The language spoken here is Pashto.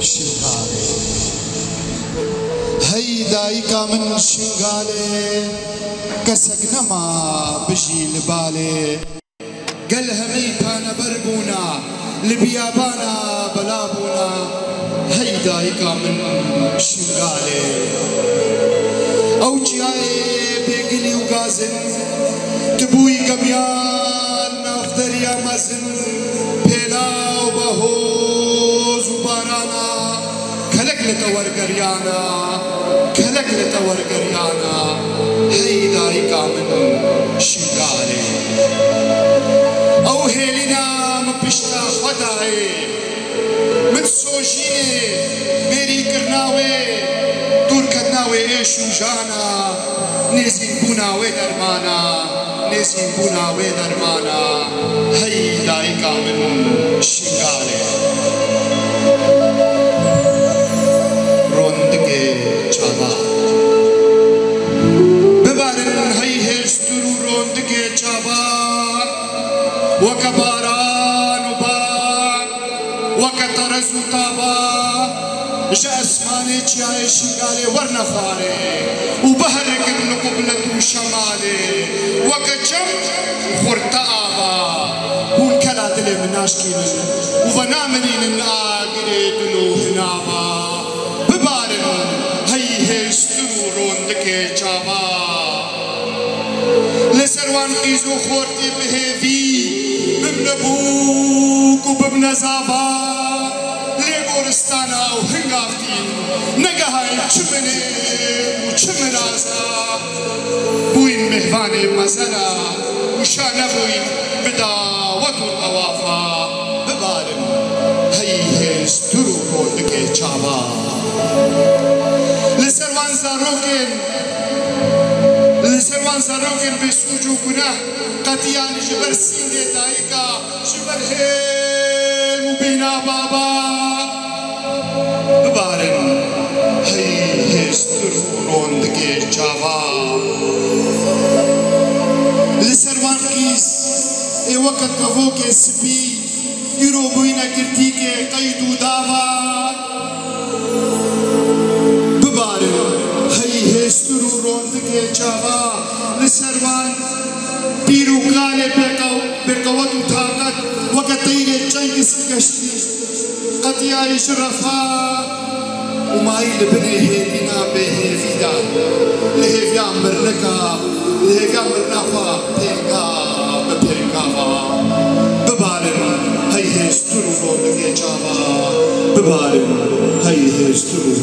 شنغالي هي دايكا من شنغالي كسقنما بجي لبالي قال هميتانا بربونا لبيابانا بلابونا هي دايكا من شنغالي او جاي بيقلي وغازن تبوي قميان نافدر يا مازن بيلا وبهوز وبارانا كلك لتور قريانا كلك لتور قريانا هي دايكا من شنغالي او هيلينا مبشتا خداي متسوجيني ميري كرناوي دور كدناوي ايش وجانا نيزين بونا ودرمانا نيزين بونا ودرمانا هي دايكا من شنغالي روندكي چابا ببارن هي هسترو روندكي چابا وكباران وبان وكترز وطابا جا اسماني جاي شنغالي ورنفاري وبهرق ابن قبلة وشمالي وكجم خرطابا هون كلا دلي مناشكي وبنامنين الآقري دلو هنابا ببارن هي هسترو روندكي جابا لسروان قيزو خورتي بهيفي ببنبوك وببنزابا لغورستانا وهنغافتين نقهاي چمني وچمنازا بوين مهواني مزلا وشانا بوين بداوة الطوافا ببارن هي هسترو روندكي چابا لسروان زاروكين لسروان زاروكين بسوجو گناه قطيان جبر سيني دايكا جبر هيل مبينا بابا ببارن هي هسترو روندكي چابا لسروان قيس اي وقت كفوكي سبي يرو بوينا كرتيكي قيدو دابا ببارن هي هسترو روندكي چابا لسروان پیرو کاله بقوت و طاقت وقت تیر چنگس گشتی قطیای شرفا وماي لبني هيفينا بهيفيدا لهيفيا مرنكا لهيفيا مرنافا بينكا ببينكا ببارن هي هسترو روندكي چابا ببارن هي هسترو